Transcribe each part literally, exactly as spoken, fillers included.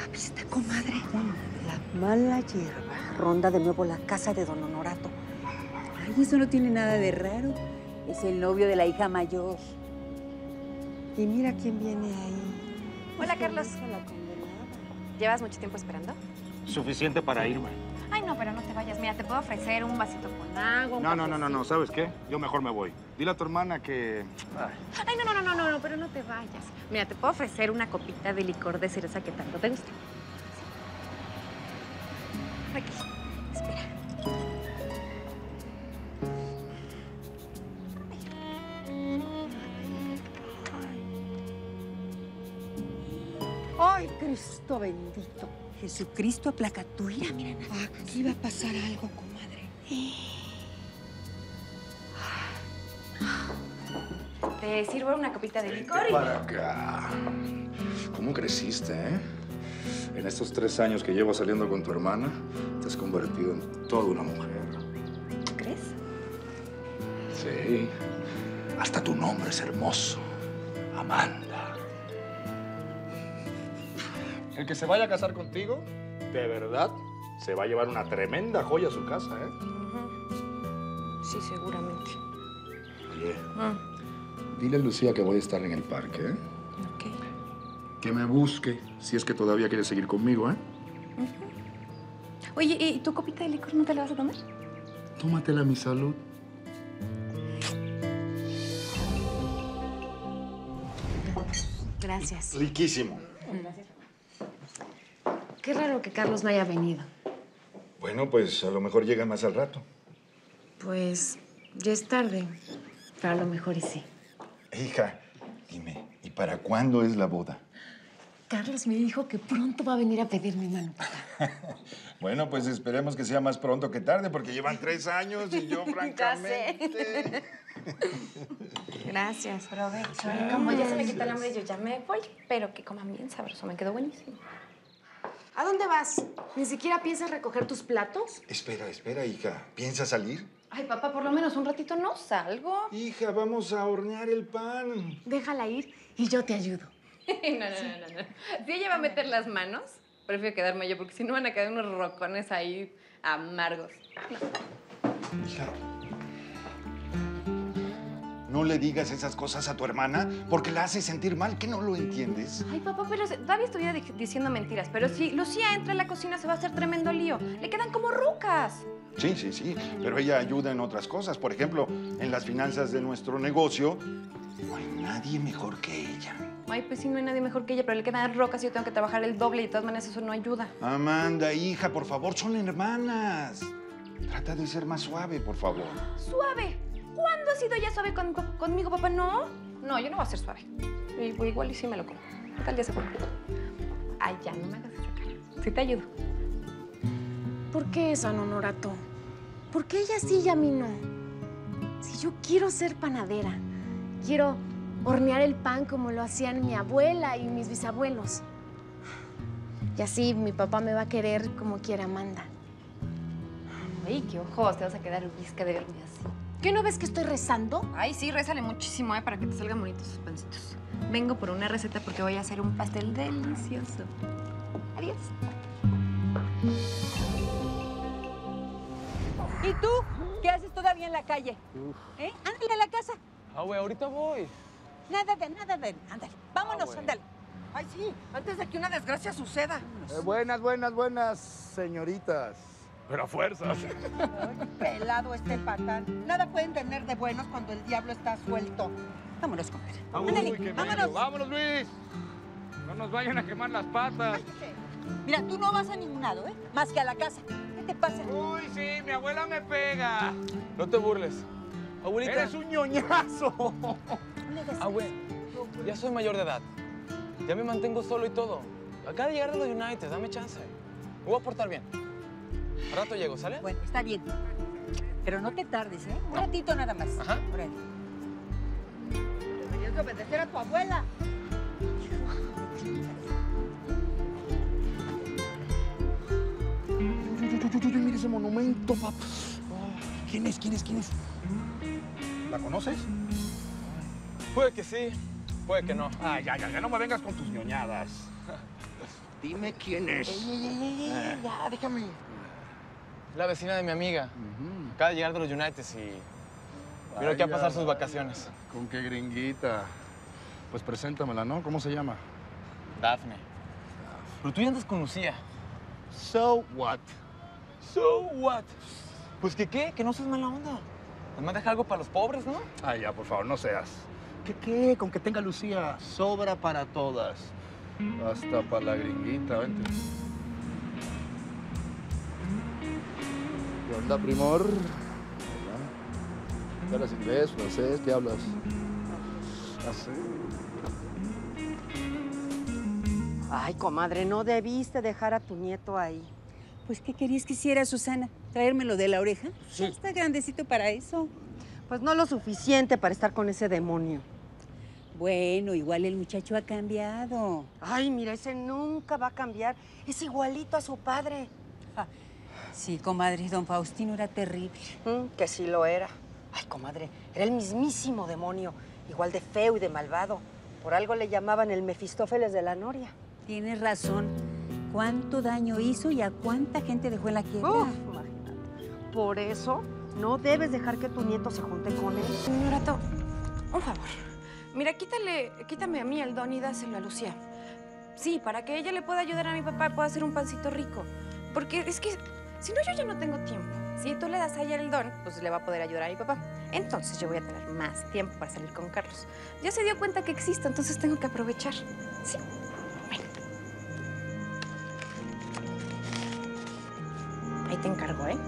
¿Viste, comadre? La mala hierba ronda de nuevo la casa de don Honorato. Ay, eso no tiene nada de raro. Es el novio de la hija mayor. Y mira quién viene ahí. Hola, Carlos. ¿Llevas mucho tiempo esperando? Suficiente para irme. Ay, no, pero no te vayas. Mira, te puedo ofrecer un vasito con agua, un No, no, no, no, cafecito. no. ¿Sabes qué? Yo mejor me voy. Dile a tu hermana que... Ay. Ay, no, no, no, no, no, pero no te vayas. Mira, te puedo ofrecer una copita de licor de cereza que tanto te gusta. Sí. Aquí. Espera. ¡Ay, Cristo bendito! Jesucristo, aplacaturia. Mira, Aquí va a pasar algo, comadre. Te sirvo una copita de licor y... Para acá. ¿Cómo creciste, eh? En estos tres años que llevo saliendo con tu hermana, te has convertido en toda una mujer. ¿Tú crees? Sí. Hasta tu nombre es hermoso. Amanda. El que se vaya a casar contigo, de verdad, se va a llevar una tremenda joya a su casa, ¿eh? Uh-huh. Sí, seguramente. Oye, Mm. dile a Lucía que voy a estar en el parque, ¿eh? Ok. Que me busque, si es que todavía quiere seguir conmigo, ¿eh? Uh-huh. Oye, ¿y tu copita de licor no te la vas a tomar? Tómatela a mi salud. Gracias. Riquísimo. Qué raro que Carlos no haya venido. Bueno, pues a lo mejor llega más al rato. Pues ya es tarde, pero a lo mejor y sí. Hija, dime, ¿y para cuándo es la boda? Carlos me dijo que pronto va a venir a pedir mi mano. Bueno, pues esperemos que sea más pronto que tarde, porque llevan tres años y yo, francamente... Gracias, provecho. Y como ya se me quita el hambre, yo ya me voy. Pero que coman bien sabroso, me quedó buenísimo. ¿A dónde vas? ¿Ni siquiera piensas recoger tus platos? Espera, espera, hija. ¿Piensas salir? Ay, papá, por lo menos un ratito no salgo. Hija, vamos a hornear el pan. Déjala ir y yo te ayudo. no, no, no, no, no. Si ella va a meter las manos, prefiero quedarme yo, porque si no van a quedar unos rocones ahí amargos. Hija, no le digas esas cosas a tu hermana porque la hace sentir mal, ¿que no lo entiendes? Ay, papá, pero todavía estuviera di- diciendo mentiras. Pero si Lucía entra a la cocina, se va a hacer tremendo lío. Le quedan como rucas. Sí, sí, sí, pero ella ayuda en otras cosas. Por ejemplo, en las finanzas de nuestro negocio, no hay nadie mejor que ella. Ay, pues sí, no hay nadie mejor que ella, pero le quedan rocas y yo tengo que trabajar el doble y de todas maneras eso no ayuda. Amanda, hija, por favor, son hermanas. Trata de ser más suave, por favor. ¡Suave! ¿Cuándo ha sido ella suave con- con- conmigo, papá? No. No, yo no voy a ser suave. Y- Igual y sí me lo como. ¿Qué tal día se pone? Ay, ya, no me hagas esa cara. Sí te ayudo. ¿Por qué, San Honorato? ¿Por qué ella sí y a mí no? Si yo quiero ser panadera, quiero hornear el pan como lo hacían mi abuela y mis bisabuelos. Y así mi papá me va a querer como quiere Amanda. Ay, qué ojos, te vas a quedar visca de verme así. ¿Qué no ves que estoy rezando? Ay, sí, rézale muchísimo, ¿eh? Para que te salgan bonitos sus pancitos. Vengo por una receta porque voy a hacer un pastel delicioso. Adiós. ¿Y tú? ¿Qué haces todavía en la calle? ¿Eh? Ándale a la casa. Ah, güey, ahorita voy. Nada de, nada de. Ándale. Vámonos, güey. ándale. Ay, sí, antes de que una desgracia suceda. Eh, buenas, buenas, buenas, señoritas. Pero a fuerzas. Ay, pelado este patán. Nada pueden tener de buenos cuando el diablo está suelto. Vámonos, compadre. Ándale, Uy, qué vámonos. bello. Vámonos, Luis. No nos vayan a quemar las patas. Cállate. Mira, tú no vas a ningún lado, ¿eh? Más que a la casa. ¿Qué te pasa? Uy, sí, mi abuela me pega. No te burles. Abuelita. ¡Eres un ñoñazo! No le des- Abue, ya soy mayor de edad. Ya me mantengo solo y todo. Acaba de llegar de los United, dame chance. Me voy a portar bien. Al rato llego, ¿sale? Bueno, está bien. Pero no te tardes, ¿eh? Un ratito nada más. Ajá. Órale. Deberías de obedecer a tu abuela. Mira ese monumento, papá. ¿Quién es? ¿Quién es? ¿Quién es? ¿La conoces? Puede que sí, puede que no. Ah, ya, ya, ya no me vengas con tus ñoñadas. Dime quién es. Ey, ey, ey, ey, Eh. ya, déjame. La vecina de mi amiga. Ujú. Acaba de llegar de los Uniteds y vino aquí a pasar sus vacaciones. Con qué gringuita. Pues preséntamela, ¿no? ¿Cómo se llama? Daphne. Pero tú ya andas con Lucía. So what? So what? Pues que qué, que no seas mala onda. Además deja algo para los pobres, ¿no? Ay, ya, por favor, no seas. ¿Qué qué? Con que tenga Lucía, sobra para todas. Hasta para la gringuita, vente. ¿Qué onda, primor? Hola. ¿Qué hablas inglés, francés? ¿Qué hablas? ¿Así? Ay, comadre, no debiste dejar a tu nieto ahí. Pues, ¿qué querías que hiciera, Susana? ¿Traérmelo de la oreja? Sí. Está grandecito para eso. Pues no lo suficiente para estar con ese demonio. Bueno, igual el muchacho ha cambiado. Ay, mira, ese nunca va a cambiar. Es igualito a su padre. Sí, comadre, don Faustino era terrible. Mm, que sí lo era. Ay, comadre, era el mismísimo demonio. Igual de feo y de malvado. Por algo le llamaban el Mefistófeles de la Noria. Tienes razón. ¿Cuánto daño hizo y a cuánta gente dejó en la quiebra? Uf, imagínate. Por eso no debes dejar que tu nieto se junte con él. Honorato, un favor. Mira, quítale, quítame a mí el don y dáselo a Lucía. Sí, para que ella le pueda ayudar a mi papá y pueda hacer un pancito rico. Porque es que, si no, yo ya no tengo tiempo. Si tú le das a ella el don, pues le va a poder ayudar a mi papá. Entonces yo voy a tener más tiempo para salir con Carlos. Ya se dio cuenta que existo, entonces tengo que aprovechar. Sí. Bueno. Ahí te encargo, ¿eh?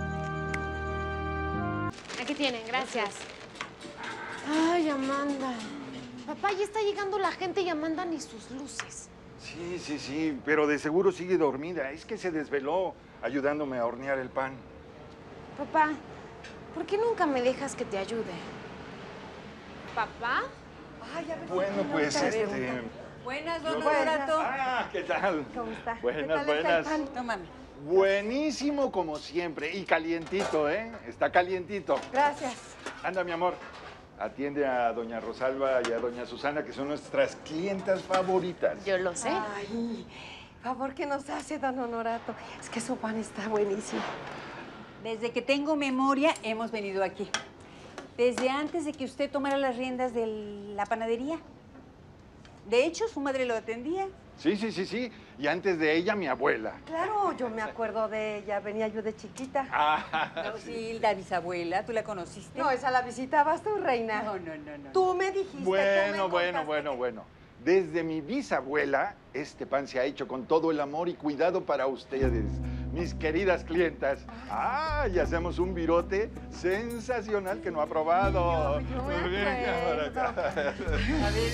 Aquí tienen, gracias. Ay, Amanda. Papá, ya está llegando la gente y Amanda ni sus luces. Sí, sí, sí, pero de seguro sigue dormida. Es que se desveló ayudándome a hornear el pan. Papá, ¿por qué nunca me dejas que te ayude? ¿Papá? Ay, a ver, Bueno, pues este... Buenas, don Buenas. Honorato. Ah, ¿qué tal? ¿Cómo está? ¿Qué Buenas, tal está el buenas. pan? Tómame. Buenísimo como siempre. Y calientito, ¿eh? Está calientito. Gracias. Anda, mi amor. Atiende a doña Rosalba y a doña Susana, que son nuestras clientas favoritas. Yo lo sé. Ay, favor que nos hace, don Honorato. Es que su pan está buenísimo. Desde que tengo memoria, hemos venido aquí. Desde antes de que usted tomara las riendas de la panadería. De hecho, su madre lo atendía. Sí, sí, sí, sí. Y antes de ella, mi abuela. Claro, yo me acuerdo de ella. Venía yo de chiquita. Ah, No, sí, la bisabuela, ¿tú la conociste? No, esa la visitabas tú, reina. no, no, no. no. Tú me dijiste. tú me bueno, bueno, contaste bueno, que- bueno. Desde mi bisabuela, este pan se ha hecho con todo el amor y cuidado para ustedes, mis queridas clientas. Ah, y hacemos un virote sensacional que no ha probado. Yo- yo me Venga, por acuerdo. acá. A ver,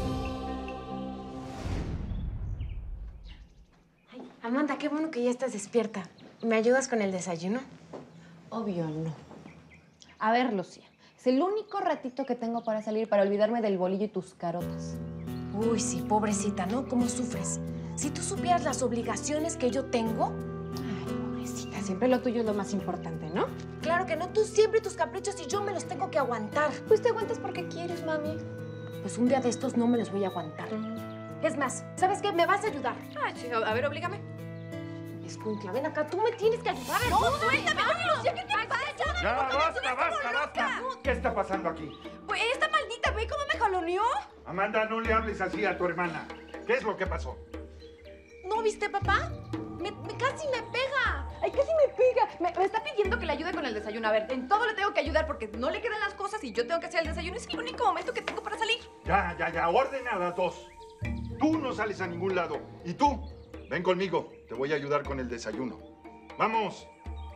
Amanda, qué bueno que ya estás despierta. ¿Me ayudas con el desayuno? Obvio no. A ver, Lucía, es el único ratito que tengo para salir para olvidarme del bolillo y tus carotas. Uy, sí, pobrecita, ¿no? ¿Cómo sufres? Si tú supieras las obligaciones que yo tengo... Ay, pobrecita, siempre lo tuyo es lo más importante, ¿no? Claro que no, tú siempre tus caprichos y yo me los tengo que aguantar. Pues te aguantas porque quieres, mami. Pues un día de estos no me los voy a aguantar. Es más, ¿sabes qué? Me vas a ayudar. Ay, sí, a ver, oblígame. Escuincla, ven acá, tú me tienes que ayudar. No, suéltame, Lucía, ¿qué te pasa? Ya, basta, basta, basta. ¿Qué está pasando aquí? Pues esta maldita, ¿ve cómo me jaloneó? Amanda, no le hables así a tu hermana. ¿Qué es lo que pasó? ¿No viste, papá? Me, me- casi me pega. Ay, casi me pega. Me, me está pidiendo que le ayude con el desayuno. A ver, en todo le tengo que ayudar porque no le quedan las cosas y yo tengo que hacer el desayuno. Es el único momento que tengo para salir. Ya, ya, ya, orden a las dos. Tú no sales a ningún lado. Y tú, ven conmigo. Te voy a ayudar con el desayuno. ¡Vamos!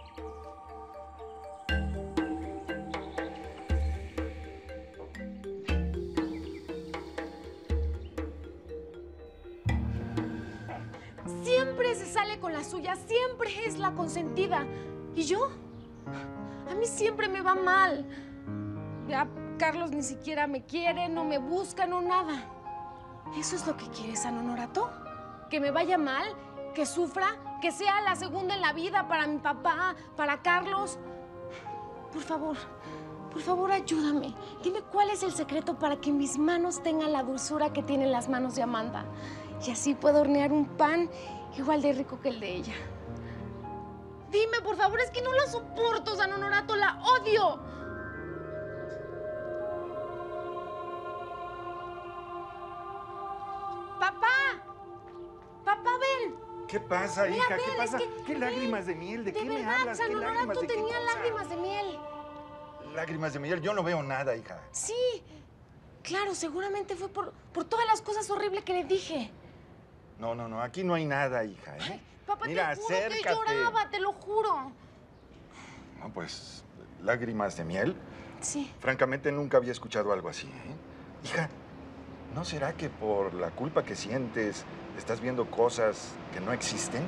Siempre se sale con la suya, siempre es la consentida. ¿Y yo? A mí siempre me va mal. Ya Carlos ni siquiera me quiere, no me busca, no nada. ¿Eso es lo que quieres, San Honorato? ¿Que me vaya mal? ¿Que sufra? ¿Que sea la segunda en la vida para mi papá, para Carlos? Por favor, por favor, ayúdame. Dime cuál es el secreto para que mis manos tengan la dulzura que tienen las manos de Amanda. Y así puedo hornear un pan igual de rico que el de ella. Dime, por favor, es que no la soporto, San Honorato, la odio. ¡Papá! ¡Papá, ven! ¿Qué pasa, Mira, hija? ven, ¿Qué pasa? es que- ¿Qué lágrimas de miel? ¿De, De qué me verdad, hablas? San ¿Qué lágrimas Honorato de qué tenía cosa? lágrimas de miel. Lágrimas de miel. Yo no veo nada, hija. Sí, claro, seguramente fue por, por todas las cosas horribles que le dije. No, no, no. Aquí no hay nada, hija, ¿eh? Papá, Mira, te juro que acércate. lloraba, te lo juro. No, pues, lágrimas de miel. Sí. Francamente, nunca había escuchado algo así, ¿eh? Hija, ¿no será que por la culpa que sientes estás viendo cosas que no existen?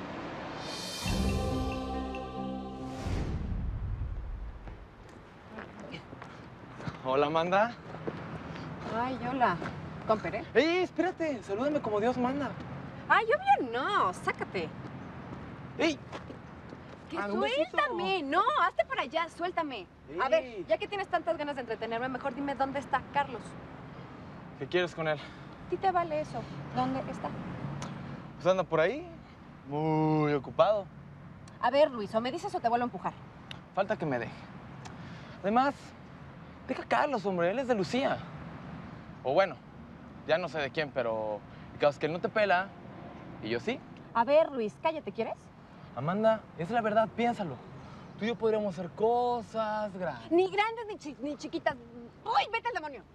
Hola, Amanda. Ay, hola. ¿Comperé? ¡Ey, espérate! Salúdame como Dios manda. Ay, yo bien no. Sácate. ¡Ey! Que Ah, un besito. suéltame. No, hazte para allá. Suéltame. A ver, Ey. ya que tienes tantas ganas de entretenerme, mejor dime dónde está Carlos. ¿Qué quieres con él? ¿A ti te vale eso? ¿Dónde está? Pues anda por ahí, muy ocupado. A ver, Luis, o me dices o te vuelvo a empujar. Falta que me deje. Además, deja a Carlos, hombre, él es de Lucía. O bueno, ya no sé de quién, pero el caso es que él no te pela y yo sí. A ver, Luis, cállate, ¿quieres? Amanda, es la verdad, piénsalo. Tú y yo podríamos hacer cosas grandes. Ni grandes ni, chi- ni chiquitas. ¡Uy, vete al demonio!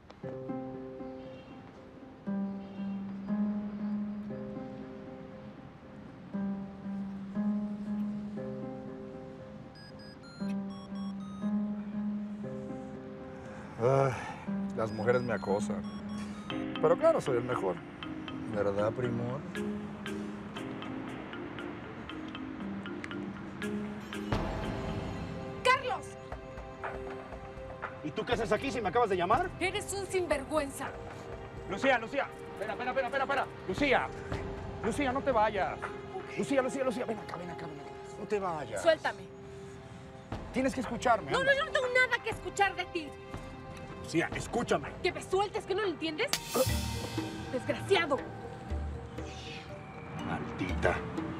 Ay, las mujeres me acosan. Pero claro, soy el mejor. ¿Verdad, primor? ¡Carlos! ¿Y tú qué haces aquí si me acabas de llamar? Eres un sinvergüenza. Lucía, Lucía. Espera, espera, espera, espera, espera. Lucía. Lucía, no te vayas. Lucía, Lucía, Lucía. Ven acá, ven acá, ven acá. No te vayas. Suéltame. Tienes que escucharme. No, no, anda. yo no tengo nada que escuchar de ti. Lucía, escúchame. ¿Que me sueltes? ¿Que no lo entiendes? Desgraciado. Maldita.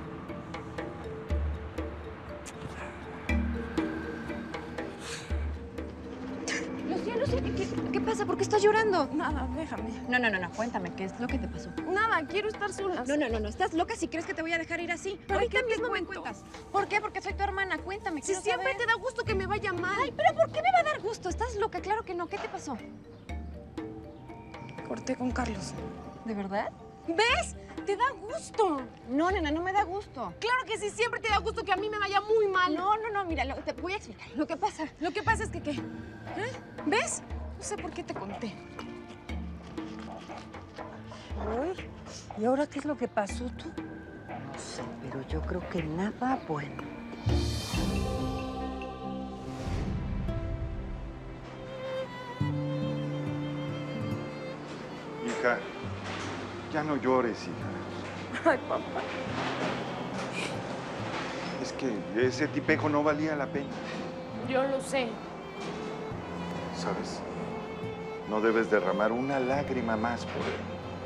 Lucía, Lucía, ¿qué, qué, qué pasa? ¿Por qué estás llorando? Nada, déjame. No, no, no, no. Cuéntame, ¿qué es lo que te pasó? Nada, quiero estar sola. No, no, no, no. Estás loca si crees que te voy a dejar ir así. ¿Pero Ahorita qué te mismo me cuento? cuentas. ¿Por qué? Porque soy tu hermana. Cuéntame, Si quiero siempre saber. te da gusto que me vaya mal. Ay, pero ¿por qué me va a dar gusto? ¿Estás loca? Claro que no. ¿Qué te pasó? Corté con Carlos. ¿De verdad? ¿Ves? Te da gusto. No, nena, no me da gusto. Claro que sí, siempre te da gusto que a mí me vaya muy mal. No, no, no, mira, lo- te voy a explicar. Lo que pasa. Lo que pasa es que, ¿qué? ¿Eh? ¿Ves? No sé por qué te conté. Uy, ¿y ahora qué es lo que pasó tú? No sé, pero yo creo que nada bueno. Hija, ya no llores, hija. Ay, papá. Es que ese tipejo no valía la pena, Yo lo sé. ¿sabes? No debes derramar una lágrima más por él.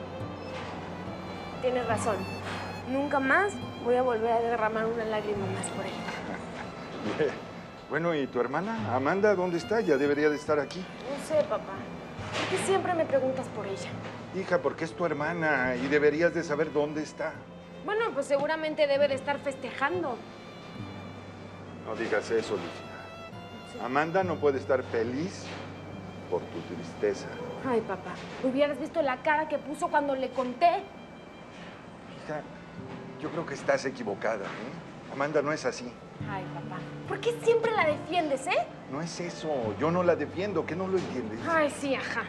Tienes razón. Nunca más voy a volver a derramar una lágrima más por él. Bien. Bueno, ¿y tu hermana? Amanda, ¿dónde está? Ya debería de estar aquí. No sé, papá. ¿Por qué siempre me preguntas por ella? Hija, porque es tu hermana y deberías de saber dónde está. Bueno, pues seguramente debe de estar festejando. No digas eso, Lucía. Amanda no puede estar feliz por tu tristeza. Ay, papá. Hubieras visto la cara que puso cuando le conté. Hija, yo creo que estás equivocada, ¿eh? Amanda no es así. Ay, papá. ¿Por qué siempre la defiendes, eh? No es eso. Yo no la defiendo. ¿Qué no lo entiendes? Ay, sí, ajá.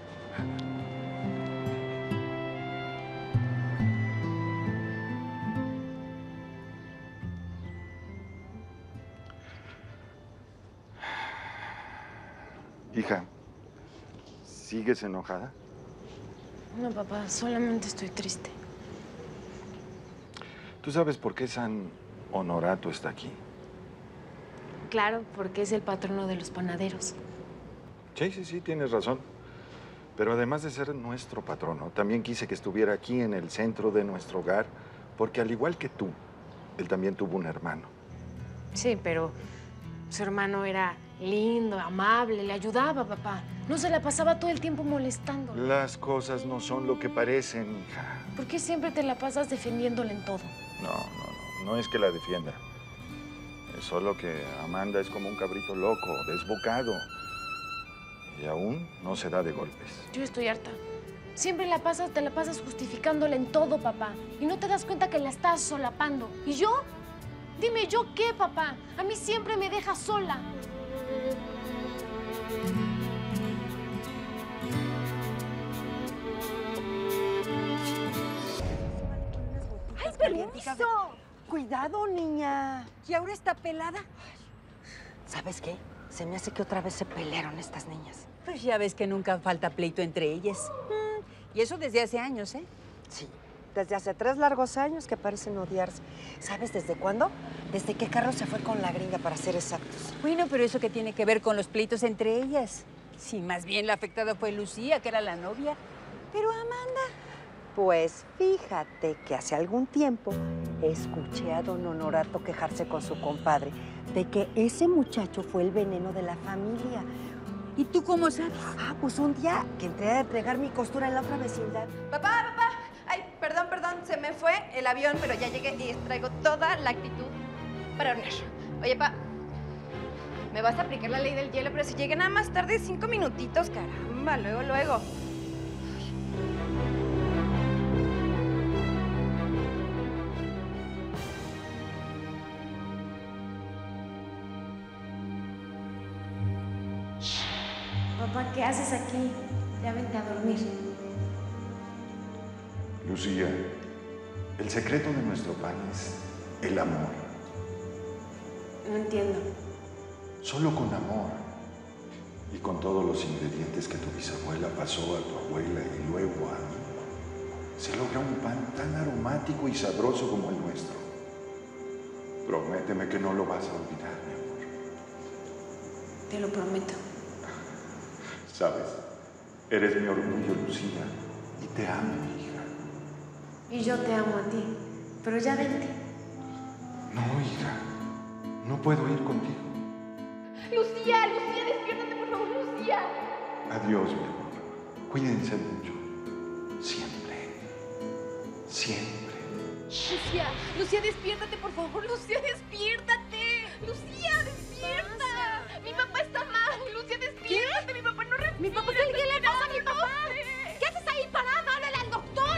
Hija, ¿sigues enojada? No, papá, solamente estoy triste. ¿Tú sabes por qué San Honorato está aquí? Claro, porque es el patrono de los panaderos. Sí, sí, sí, tienes razón. Pero además de ser nuestro patrono, también quise que estuviera aquí en el centro de nuestro hogar, porque al igual que tú, él también tuvo un hermano. Sí, pero su hermano era lindo, amable, le ayudaba, papá. No se la pasaba todo el tiempo molestando. Las cosas no son lo que parecen, hija. ¿Por qué siempre te la pasas defendiéndole en todo? No, no, no, no es que la defienda. Es solo que Amanda es como un cabrito loco, desbocado. Y aún no se da de golpes. Yo estoy harta. Siempre la pasas, te la pasas justificándole en todo, papá. Y no te das cuenta que la estás solapando. ¿Y yo? Dime, ¿yo qué, papá? A mí siempre me dejas sola. ¡Ay, permiso! Cuidado, niña. ¿Y ahora está pelada? ¿Sabes qué? Se me hace que otra vez se pelearon estas niñas. Pues ya ves que nunca falta pleito entre ellas. Mm, y eso desde hace años, ¿eh? Sí, desde hace tres largos años que parecen odiarse. ¿Sabes desde cuándo? Desde que Carlos se fue con la gringa, para ser exactos. Bueno, pero ¿eso qué tiene que ver con los pleitos entre ellas? Sí, más bien la afectada fue Lucía, que era la novia. Pero Amanda... Pues fíjate que hace algún tiempo escuché a don Honorato quejarse con su compadre de que ese muchacho fue el veneno de la familia. ¿Y tú cómo sabes? Ah, pues un día que entré a entregar mi costura en la otra vecindad. Papá, papá. Ay, perdón, perdón, se me fue el avión, pero ya llegué y traigo toda la actitud para hornear. Oye, pa, me vas a aplicar la ley del hielo, pero si llegué nada más tarde cinco minutitos, caramba, luego, luego. Papá, ¿qué haces aquí? Ya vente a dormir. Lucía, el secreto de nuestro pan es el amor. No entiendo. Solo con amor y con todos los ingredientes que tu bisabuela pasó a tu abuela y luego a mí, se logra un pan tan aromático y sabroso como el nuestro. Prométeme que no lo vas a olvidar, mi amor. Te lo prometo. Sabes, eres mi orgullo, Lucía, y te amo, mi hija. Y yo te amo a ti, pero ya vente. No, hija, no puedo ir contigo. Lucía, Lucía, despiértate, por favor, Lucía. Adiós, mi amor. Cuídense mucho. Siempre. Siempre. Lucía, Lucía, despiértate, por favor, Lucía, despiértate. Lucía, despierta. Mi papá está mal, Lucía, despiértate. ¿Qué? Mi papá no respira. ¿Mi papá qué le pasa a mi papá? ¿Qué haces ahí parada? ¡Háblale al doctor!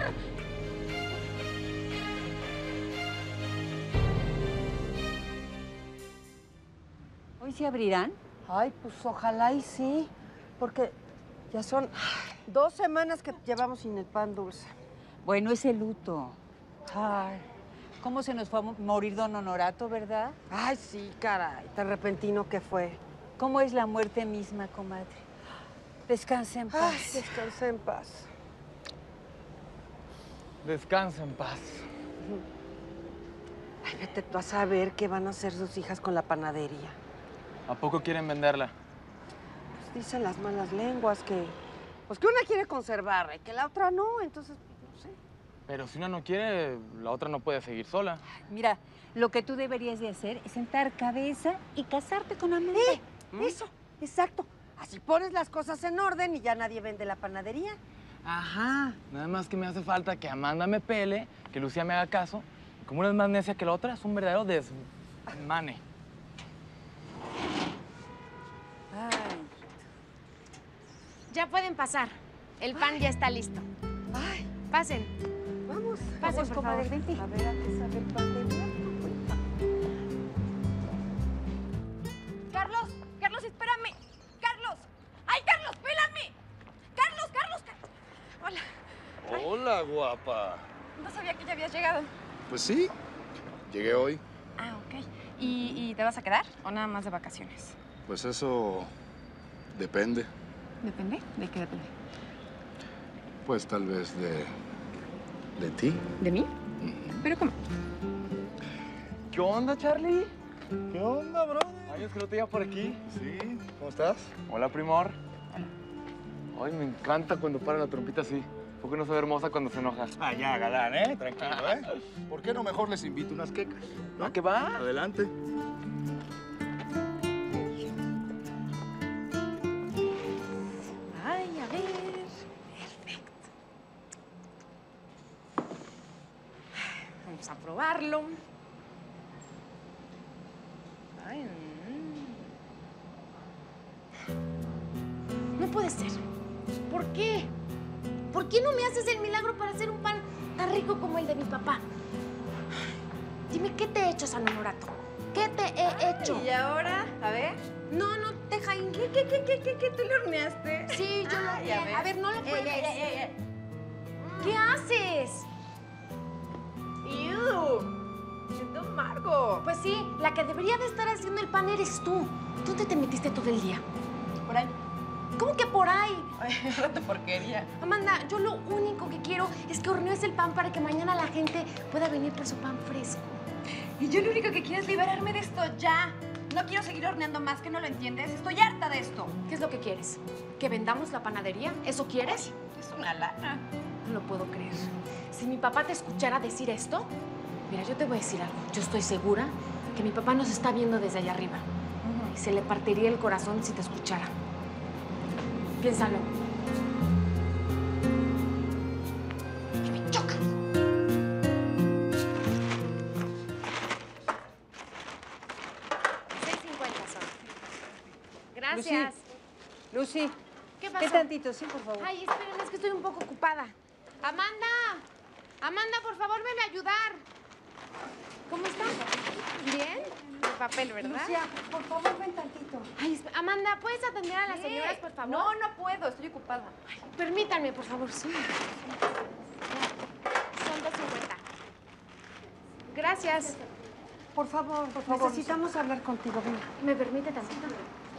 ¿Hoy se abrirán? Ay, pues ojalá y sí, porque ya son dos semanas que llevamos sin el pan dulce. Bueno, es el luto. Ay, ¿cómo se nos fue a morir don Honorato, verdad? Ay, sí, caray, tan repentino que fue. ¿Cómo es la muerte misma, comadre? Descanse en paz. Ay, descansa en paz. Descansa en paz. Ay, vete tú a saber qué van a hacer sus hijas con la panadería. ¿A poco quieren venderla? Pues dicen las malas lenguas que... Pues que una quiere conservarla y que la otra no, entonces, no sé. Pero si una no quiere, la otra no puede seguir sola. Mira, lo que tú deberías de hacer es sentar cabeza y casarte con Amanda. ¡Eh! Eso, exacto. Así pones las cosas en orden y ya nadie vende la panadería. Ajá. Nada más que me hace falta que Amanda me pele, que Lucía me haga caso. Y como una es más necia que la otra, es un verdadero desmane. Ay. Ya pueden pasar. El pan ya está listo. Ay, Pasen. vamos. Pasen, Vamos, por comadre, favor. vente. A ver, antes a ver pan de muerto. Carlos, Carlos, espérame. Carlos. Ay, Carlos, pélame. Carlos, Carlos. Car- Hola. Hola, guapa. No sabía que ya habías llegado. Pues sí, llegué hoy. Ah, ok. ¿Y, y te vas a quedar o nada más de vacaciones? Pues eso depende. ¿Depende? ¿De qué depende? Pues tal vez de... de ti. ¿De mí? ¿Pero cómo? ¿Qué onda, Charlie? ¿Qué onda, bro? Años que no te iba por aquí. Sí, ¿cómo estás? Hola, primor. Ay, me encanta cuando para la trompita así. ¿Por qué no se ve hermosa cuando se enoja? Ah, ya, galán, ¿eh? Tranquilo, ¿eh? ¿Por qué no mejor les invito unas quecas? ¿A qué va? Adelante. Ay, a ver. Perfecto. Vamos a probarlo. Ay, mm. No puede ser. ¿Por qué? ¿Por qué no me haces el milagro para hacer un pan tan rico como el de mi papá? Dime, ¿qué te he hecho, San Honorato? ¿Qué te he hecho? ¿Y ahora? A ver. No, no, deja ahí. ¿Qué, qué, qué, qué, qué, qué? ¿Tú lo horneaste? Sí, yo lo Ay, horneé. A ver, no lo Ey, puedes. ey, ey, ey, ey. ¿Qué haces? ¡Ew! Siento amargo. Pues sí, la que debería de estar haciendo el pan eres tú. ¿Dónde te metiste todo el día? Por ahí. ¿Cómo que por ahí? Ay, tu porquería. Amanda, yo lo único que quiero es que hornees el pan para que mañana la gente pueda venir por su pan fresco. Y yo lo único que quiero es liberarme de esto ya. No quiero seguir horneando más, ¿que no lo entiendes? Estoy harta de esto. ¿Qué es lo que quieres? ¿Que vendamos la panadería? ¿Eso quieres? Es una lana. No lo puedo creer. Si mi papá te escuchara decir esto, mira, yo te voy a decir algo. Yo estoy segura que mi papá nos está viendo desde allá arriba. Y se le partiría el corazón si te escuchara. Piénsalo. ¡Que me choca! seis cincuenta son. Gracias. Lucy, Lucy, ¿Qué pasó? ¿qué tantito? Sí, por favor. Ay, esperen, es que estoy un poco ocupada. ¡Amanda! Amanda, por favor, venme a ayudar. ¿Cómo estás? ¿Bien? De papel, ¿verdad? Lucia, por favor, ven tantito. Ay, esp- Amanda, ¿puedes atender a las señoras, por favor? No, no puedo, estoy ocupada. Ay, permítanme, por favor, sí. Son dos cincuenta. Gracias. Por favor, por favor. Necesitamos hablar contigo, ven. ¿Me permite tantito?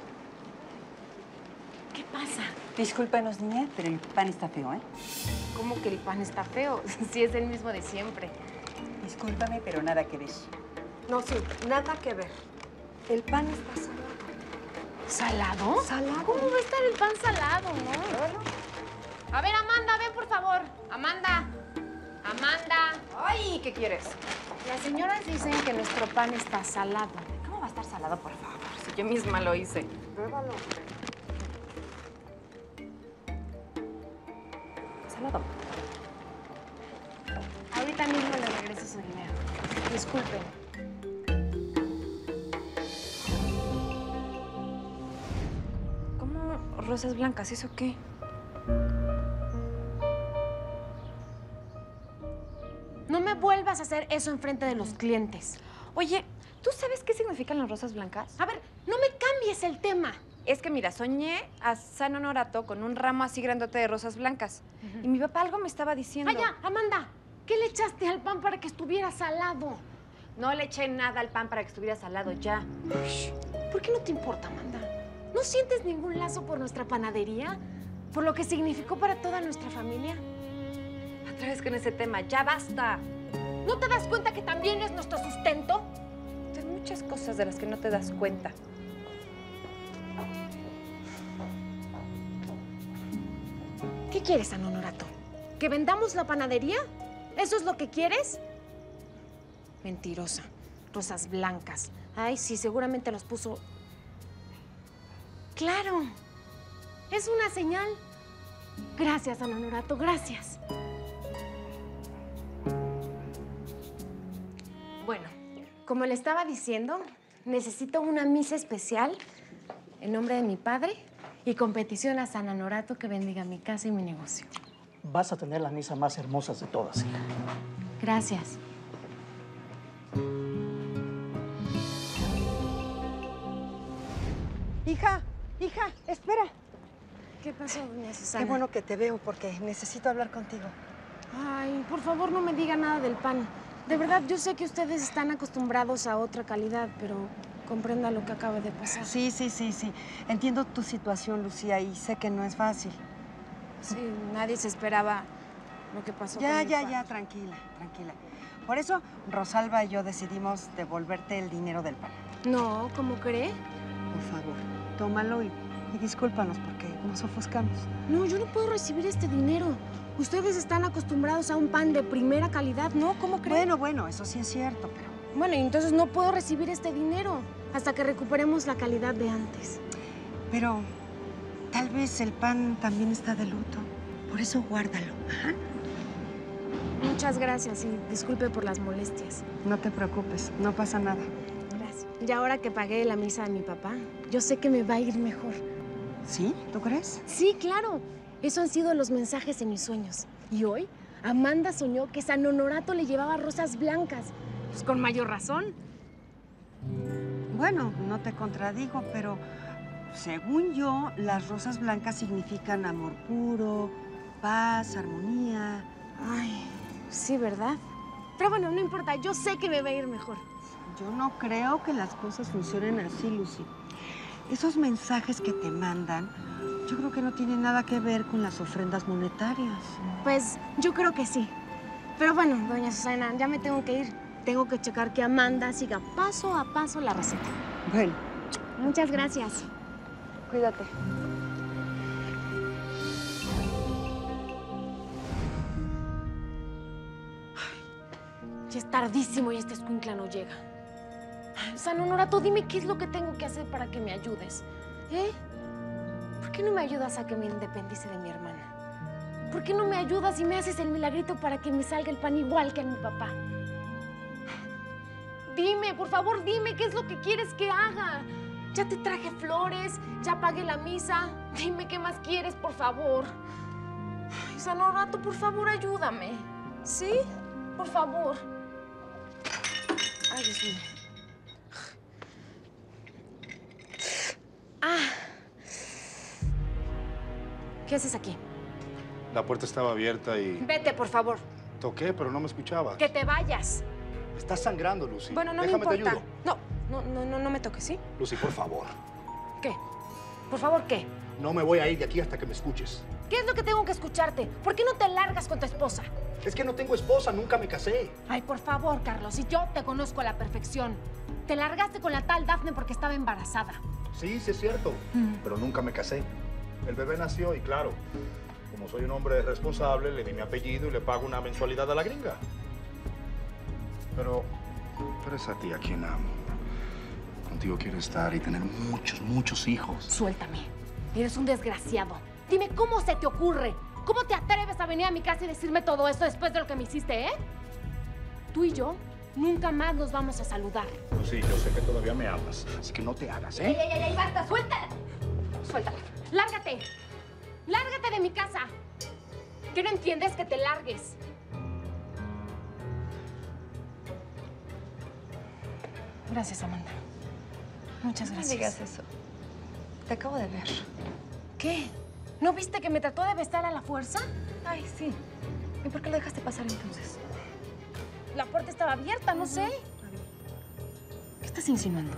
¿Qué pasa? Discúlpanos, niña, pero el pan está feo, ¿eh? ¿Cómo que el pan está feo? Sí, es el mismo de siempre. Discúlpame, pero nada que ver. No, sí, nada que ver. El pan está salado. ¿Salado? ¿Salado? ¿Cómo va a estar el pan salado, no? A ver, Amanda, ven, por favor. Amanda. Amanda. Ay, ¿qué quieres? Las señoras dicen que nuestro pan está salado. ¿Cómo va a estar salado, por favor? Si yo misma lo hice. Pruébalo. Salado. Ahorita mismo le regreso su dinero. Disculpen. ¿Cómo rosas blancas? ¿Eso qué? No me vuelvas a hacer eso enfrente de los clientes. Oye, ¿tú sabes qué significan las rosas blancas? A ver, no me cambies el tema. Es que, mira, soñé a San Honorato con un ramo así grandote de rosas blancas. Y mi papá algo me estaba diciendo. Ah, ya, Amanda. ¿Qué le echaste al pan para que estuviera salado? No le eché nada al pan para que estuviera salado ya. ¿Por qué no te importa, Amanda? ¿No sientes ningún lazo por nuestra panadería? ¿Por lo que significó para toda nuestra familia? Otra vez con ese tema, ya basta. ¿No te das cuenta que también es nuestro sustento? Hay muchas cosas de las que no te das cuenta. ¿Qué quieres, San Honorato? ¿Que vendamos la panadería? ¿Eso es lo que quieres? Mentirosa. Rosas blancas. Ay, sí, seguramente los puso... ¡Claro! Es una señal. Gracias, San Honorato, gracias. Bueno, como le estaba diciendo, necesito una misa especial en nombre de mi padre y con petición a San Honorato que bendiga mi casa y mi negocio. Vas a tener la misa más hermosa de todas, hija. Gracias. Hija, hija, espera. ¿Qué pasó, doña Susana? Qué bueno que te veo porque necesito hablar contigo. Ay, por favor, no me diga nada del pan. De verdad, yo sé que ustedes están acostumbrados a otra calidad, pero comprenda lo que acaba de pasar. Sí, sí, sí, sí. Entiendo tu situación, Lucía, y sé que no es fácil. Sí, nadie se esperaba lo que pasó Ya, con mi ya, pan. ya, tranquila, tranquila. Por eso, Rosalba y yo decidimos devolverte el dinero del pan. No, ¿cómo cree? Por favor. tómalo y, y discúlpanos porque nos ofuscamos. No, yo no puedo recibir este dinero. Ustedes están acostumbrados a un pan de primera calidad, ¿no? ¿Cómo creen? Bueno, bueno, eso sí es cierto, pero... Bueno, y entonces no puedo recibir este dinero hasta que recuperemos la calidad de antes. Pero tal vez el pan también está de luto. Por eso guárdalo. Ajá. Muchas gracias y disculpe por las molestias. No te preocupes, no pasa nada. Gracias. Y ahora que pagué la misa de mi papá, yo sé que me va a ir mejor. ¿Sí? ¿Tú crees? Sí, claro. Eso han sido los mensajes en mis sueños. Y hoy, Amanda soñó que San Honorato le llevaba rosas blancas. Pues con mayor razón. Bueno, no te contradigo, pero según yo, las rosas blancas significan amor puro, paz, armonía. Ay, sí, ¿verdad? Pero bueno, no importa, yo sé que me va a ir mejor. Yo no creo que las cosas funcionen así, Lucy. Esos mensajes que te mandan, yo creo que no tienen nada que ver con las ofrendas monetarias. Pues yo creo que sí. Pero bueno, doña Susana, ya me tengo que ir. Tengo que checar que Amanda siga paso a paso la receta. Bueno. Muchas gracias. Cuídate. Ya es tardísimo y este escuincla no llega. San Honorato, dime qué es lo que tengo que hacer para que me ayudes. ¿Eh? ¿Por qué no me ayudas a que me independice de mi hermana? ¿Por qué no me ayudas y me haces el milagrito para que me salga el pan igual que a mi papá? Dime, por favor, dime qué es lo que quieres que haga. Ya te traje flores, ya pagué la misa. Dime qué más quieres, por favor. Ay, San Honorato, por favor, ayúdame. ¿Sí? Por favor. Ay, Dios mío. Ah. ¿Qué haces aquí? La puerta estaba abierta y... Vete, por favor. Toqué, pero no me escuchabas. Que te vayas. Estás sangrando, Lucy. Bueno, no Déjame me te importa. ayudo. No, no, no, no, no me toques, ¿sí? Lucy, por favor. ¿Qué? Por favor, ¿qué? No me voy a ir de aquí hasta que me escuches. ¿Qué es lo que tengo que escucharte? ¿Por qué no te largas con tu esposa? Es que no tengo esposa, nunca me casé. Ay, por favor, Carlos, si yo te conozco a la perfección. Te largaste con la tal Dafne porque estaba embarazada. Sí, sí es cierto, Mm. pero nunca me casé. El bebé nació y claro, como soy un hombre responsable, le di mi apellido y le pago una mensualidad a la gringa. Pero, pero es a ti a quien amo. Contigo quiero estar y tener muchos, muchos hijos. Suéltame. Eres un desgraciado. Dime, ¿cómo se te ocurre? ¿Cómo te atreves a venir a mi casa y decirme todo esto después de lo que me hiciste, eh? Tú y yo nunca más nos vamos a saludar. Sí, yo sé que todavía me amas, así que no te hagas, ¿eh? ¡Ey, ey, ey, ey, basta! ¡Suéltala! Suéltala. ¡Lárgate! ¡Lárgate de mi casa! ¿Qué no entiendes? Que te largues. Gracias, Amanda. Muchas gracias. No digas eso. Te acabo de ver. ¿Qué? ¿No viste que me trató de besar a la fuerza? Ay, sí. ¿Y por qué lo dejaste pasar entonces? La puerta estaba abierta, no sé. ¿Qué estás insinuando?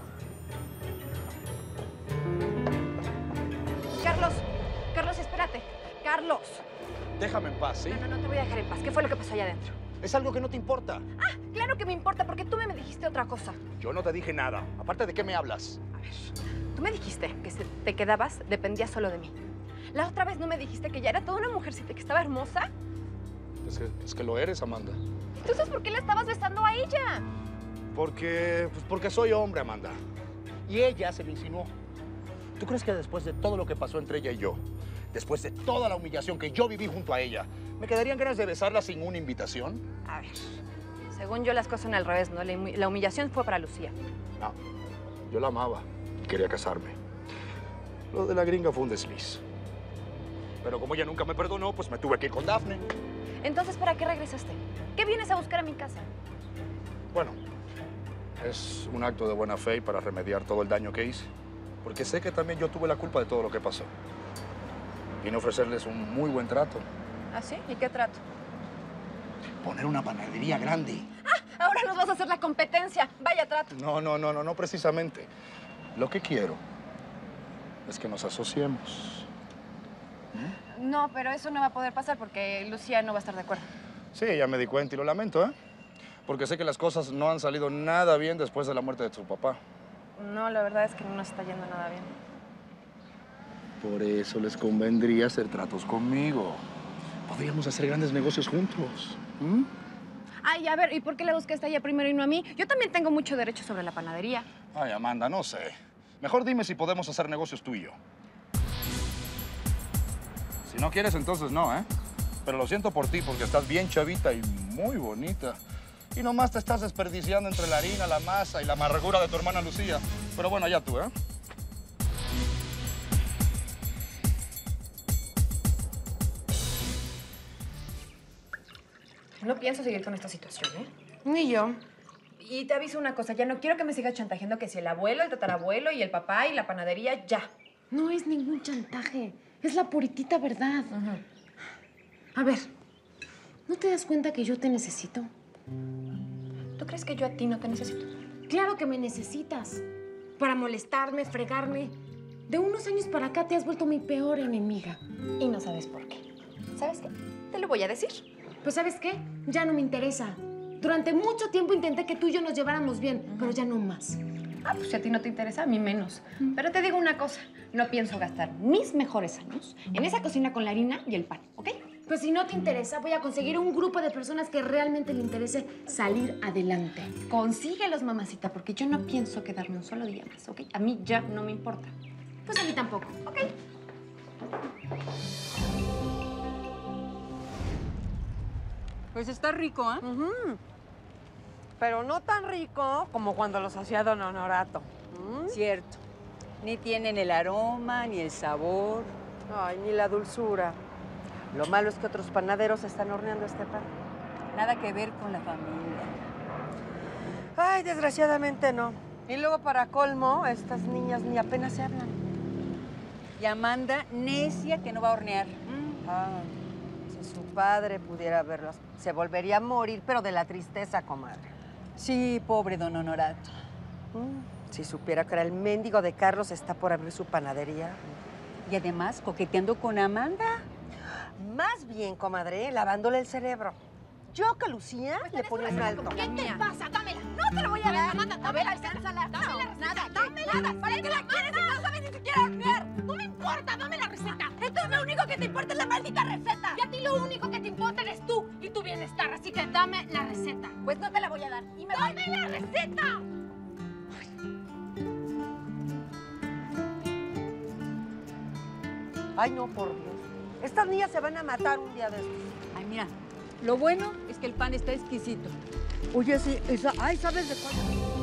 Carlos, Carlos, espérate. Carlos. Déjame en paz, ¿sí? No, no, no te voy a dejar en paz. ¿Qué fue lo que pasó allá adentro? Es algo que no te importa. Ah, claro que me importa, porque tú me dijiste otra cosa. Yo no te dije nada. Aparte, ¿de qué me hablas? A ver, tú me dijiste que si te quedabas, dependía solo de mí. La otra vez no me dijiste que ya era toda una mujercita, que estaba hermosa. Es que, es que lo eres, Amanda. Entonces, ¿por qué le estabas besando a ella? Porque, pues porque soy hombre, Amanda. Y ella se lo insinuó. ¿Tú crees que después de todo lo que pasó entre ella y yo, después de toda la humillación que yo viví junto a ella, me quedarían ganas de besarla sin una invitación? A ver, según yo las cosas son al revés, ¿no? La, humi- la humillación fue para Lucía. No, yo la amaba y quería casarme. Lo de la gringa fue un desliz. Pero como ella nunca me perdonó, pues me tuve que ir con Dafne. Entonces, ¿para qué regresaste? ¿Qué vienes a buscar a mi casa? Bueno, es un acto de buena fe y para remediar todo el daño que hice. Porque sé que también yo tuve la culpa de todo lo que pasó. Vine a ofrecerles un muy buen trato. ¿Ah, sí? ¿Y qué trato? Poner una panadería grande. ¡Ah! Ahora nos vas a hacer la competencia. Vaya trato. No, no, no, no, no precisamente. Lo que quiero es que nos asociemos. No, pero eso no va a poder pasar porque Lucía no va a estar de acuerdo. Sí, ya me di cuenta y lo lamento, ¿eh? Porque sé que las cosas no han salido nada bien después de la muerte de tu papá. No, la verdad es que no nos está yendo nada bien. Por eso les convendría hacer tratos conmigo. Podríamos hacer grandes negocios juntos. ¿Mm? Ay, a ver, ¿y por qué le buscaste a ella primero y no a mí? Yo también tengo mucho derecho sobre la panadería. Ay, Amanda, no sé. Mejor dime si podemos hacer negocios tú y yo. Si no quieres, entonces no, ¿eh? Pero lo siento por ti, porque estás bien chavita y muy bonita. Y nomás te estás desperdiciando entre la harina, la masa y la amargura de tu hermana Lucía. Pero bueno, ya tú, ¿eh? No pienso seguir con esta situación, ¿eh? Ni yo. Y te aviso una cosa, ya no quiero que me sigas chantajeando que si el abuelo, el tatarabuelo y el papá y la panadería, ya. No es ningún chantaje. Es la puritita verdad. A ver, ¿no te das cuenta que yo te necesito? ¿Tú crees que yo a ti no te necesito? Claro que me necesitas. Para molestarme, fregarme. De unos años para acá te has vuelto mi peor enemiga. Y no sabes por qué. ¿Sabes qué? Te lo voy a decir. Pues ¿sabes qué? Ya no me interesa. Durante mucho tiempo intenté que tú y yo nos lleváramos bien, uh-huh. pero ya no más. Ah, pues si a ti no te interesa, a mí menos. Uh-huh. Pero te digo una cosa, no pienso gastar mis mejores años en esa cocina con la harina y el pan, ¿ok? Pues si no te interesa, voy a conseguir un grupo de personas que realmente le interese salir adelante. Consíguelos, mamacita, porque yo no pienso quedarme un solo día más, ¿ok? A mí ya no me importa. Pues a mí tampoco. ¿Ok? Pues está rico, ¿eh? Uh-huh. Pero no tan rico como cuando los hacía don Honorato. ¿Mm? Cierto. Ni tienen el aroma, ni el sabor. Ay, ni la dulzura. Lo malo es que otros panaderos están horneando este pan. Nada que ver con la familia. Ay, desgraciadamente no. Y luego, para colmo, estas niñas ni apenas se hablan. Y Amanda, necia que no va a hornear. ¿Mm? Ah, si su padre pudiera verlos, se volvería a morir, pero de la tristeza, comadre. Sí, pobre don Honorato. Mm, si supiera que era el mendigo de Carlos, está por abrir su panadería. Y además, coqueteando con Amanda. Más bien, comadre, lavándole el cerebro. Yo que Lucía pues le ponía un alto. ¿Qué te pasa? Dámela. No te lo voy a dar, Amanda. Dámela, alcánzala. Dame la receta. Nada, dámela. ¿Para qué la quieres si no sabes ni siquiera hornear? No me importa, dame la receta. Entonces lo único que te importa es la maldita receta. Y a ti lo único que te importa eres tú y tu bienestar. Así que dame la receta. Pues no te la voy a dar. Y me ¡Dame la receta! Ay, no, por Dios. Estas niñas se van a matar un día de estos. Ay, mira, lo bueno es que el pan está exquisito. Oye, sí, esa... Ay, ¿sabes de cuál?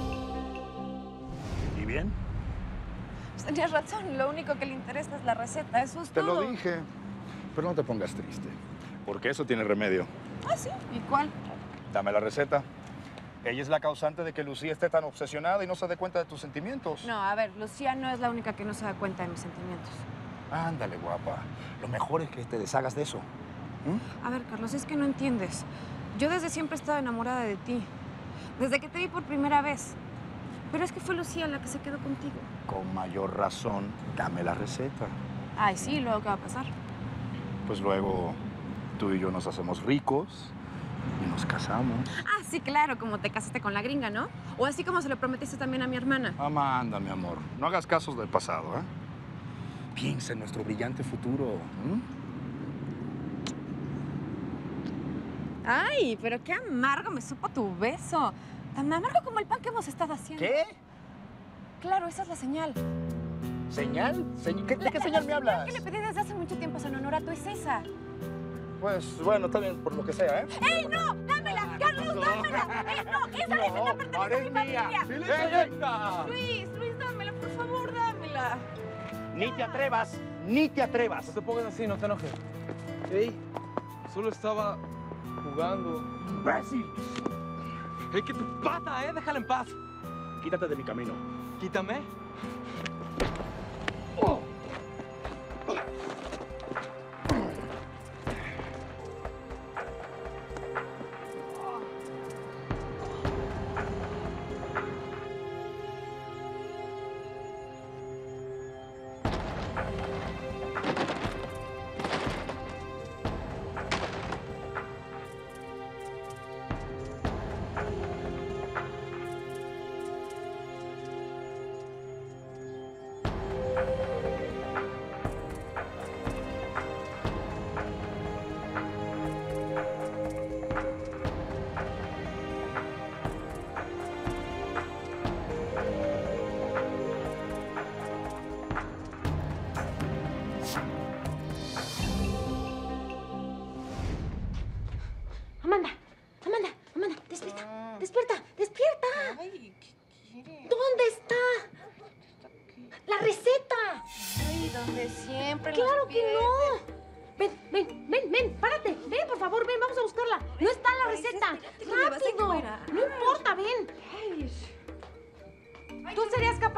¿Y bien? Pues tenías razón, lo único que le interesa es la receta, eso es Te todo. lo dije. Pero no te pongas triste, porque eso tiene remedio. Ah, ¿sí? ¿Y cuál? Dame la receta. Ella es la causante de que Lucía esté tan obsesionada y no se dé cuenta de tus sentimientos. No, a ver, Lucía no es la única que no se da cuenta de mis sentimientos. Ándale, guapa. Lo mejor es que te deshagas de eso. ¿Mm? A ver, Carlos, es que no entiendes. Yo desde siempre he estado enamorada de ti. Desde que te vi por primera vez. Pero es que fue Lucía la que se quedó contigo. Con mayor razón, dame la receta. Ay, sí, ¿luego qué va a pasar? Pues luego tú y yo nos hacemos ricos y nos casamos. Ah, sí, claro, como te casaste con la gringa, ¿no? O así como se lo prometiste también a mi hermana. Amanda, mi amor, no hagas casos del pasado, ¿eh? Piensa en nuestro brillante futuro. ¿Mm? Ay, pero qué amargo me supo tu beso. Tan amargo como el pan que hemos estado haciendo. ¿Qué? Claro, esa es la señal. ¿Señal? ¿Señ- ¿Qué, ¿De qué señal me hablas? La que le pedí desde hace mucho tiempo a San Honorato es esa. Pues bueno, está bien, por lo que sea, ¿eh? ¡Ey, no! ¡Dámela! ¡Carlos, dámela! ¡Ey, no! ¡Esa receta pertenece a mi familia! Luis, Luis, dámela, por favor, dámela. Ni te atrevas, ni te atrevas. No te pongas así, no te enojes. Ey, solo estaba jugando. ¡Imbécil! Ey, que tu pata, ¿eh? Déjala en paz. Quítate de mi camino. Quítame. Oh.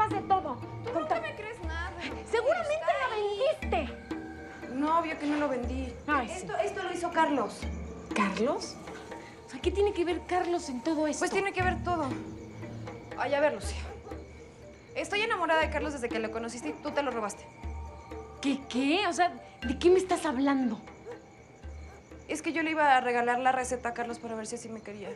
detrás de todo. Tú Conta- no me crees nada. Seguramente la vendiste. No, obvio que no lo vendí. Ay, sí. esto, esto lo hizo Carlos. ¿Carlos? O sea, ¿qué tiene que ver Carlos en todo esto? Pues tiene que ver todo. Ay, a ver, Lucía. Estoy enamorada de Carlos desde que lo conociste y tú te lo robaste. ¿Qué, qué? O sea, ¿de qué me estás hablando? Es que yo le iba a regalar la receta a Carlos para ver si así me quería.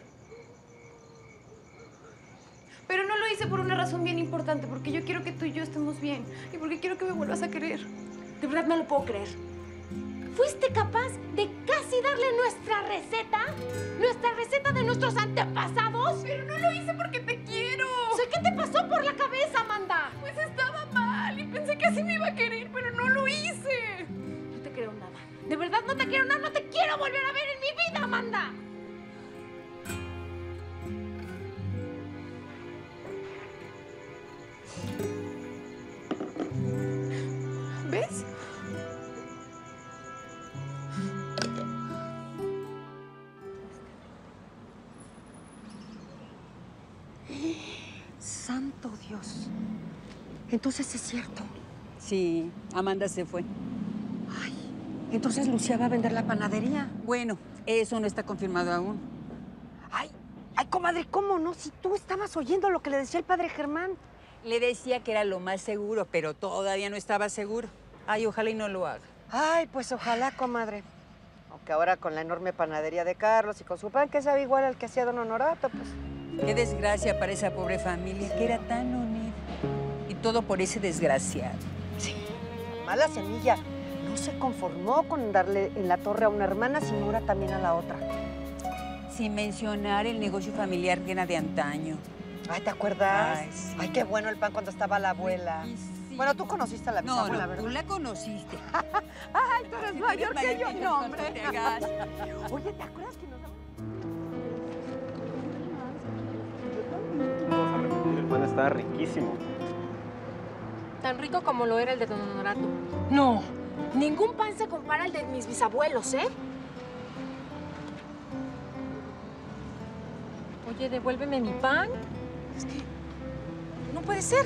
Pero no lo hice por una razón bien importante, porque yo quiero que tú y yo estemos bien y porque quiero que me vuelvas a querer. De verdad no lo puedo creer. ¿Fuiste capaz de casi darle nuestra receta? ¿Nuestra receta de nuestros antepasados? Pero no lo hice porque te quiero. O sea, ¿qué te pasó por la cabeza, Amanda? Pues estaba mal y pensé que así me iba a querer, pero no lo hice. No te creo nada. De verdad no te quiero nada. No te quiero volver a ver en mi vida, Amanda. ¿Ves? Santo Dios. Entonces es cierto. Sí, Amanda se fue. Ay, entonces Lucía va a vender la panadería. Bueno, eso no está confirmado aún. Ay, ay, comadre, ¿cómo no? Si tú estabas oyendo lo que le decía el padre Germán. Le decía que era lo más seguro, pero todavía no estaba seguro. Ay, ojalá y no lo haga. Ay, pues ojalá, comadre. Aunque ahora con la enorme panadería de Carlos y con su pan que sabe igual al que hacía don Honorato, pues... Qué desgracia para esa pobre familia, que era tan unida. Y todo por ese desgraciado. Sí, mala semilla. No se conformó con darle en la torre a una hermana, sino ahora también a la otra. Sin mencionar el negocio familiar que era de antaño. Ay, ¿te acuerdas? Ay, sí. Ay, qué bueno el pan cuando estaba la abuela. Sí. Bueno, tú conociste a la No, bisabuela, no, ¿verdad? tú la conociste. Ay, tú eres Si mayor que yo. que No, hombre. no te hagas. Oye, ¿te acuerdas que nos Vamos a repetir, el pan está riquísimo. Tan rico como lo era el de don Honorato. No, ningún pan se compara al de mis bisabuelos, ¿eh? Oye, devuélveme mi pan. Es que no puede ser.